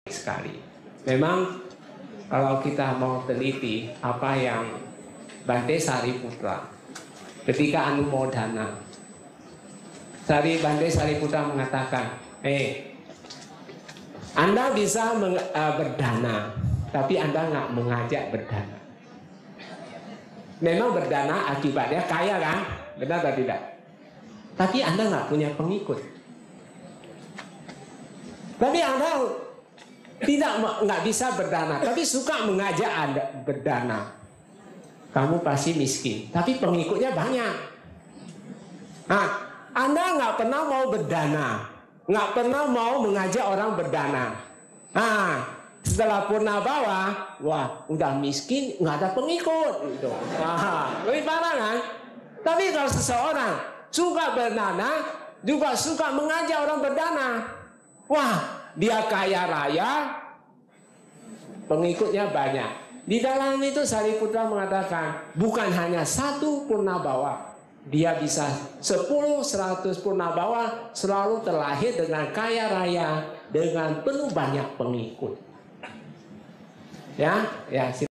sekali. Memang kalau kita mau teliti apa yang Bante Sariputra ketika Anumodana, Bante Sariputra mengatakan, Anda bisa berdana, tapi Anda nggak mengajak berdana. Memang berdana akibatnya kaya kan? Benar atau tidak? Tapi Anda nggak punya pengikut. Tapi Anda nggak bisa berdana, tapi suka mengajak Anda berdana. Kamu pasti miskin, tapi pengikutnya banyak. Nah, Anda nggak pernah mau berdana, nggak pernah mau mengajak orang berdana. Nah, setelah Purnabawa, wah, udah miskin, nggak ada pengikut. Gitu. Lebih parah kan? Tapi kalau seseorang suka berdana, juga suka mengajak orang berdana, wah, dia kaya raya, pengikutnya banyak. Di dalam itu Sariputra mengatakan, bukan hanya satu Purnabawa, dia bisa 10-100 Purnabawa selalu terlahir dengan kaya raya, dengan penuh banyak pengikut. Ya.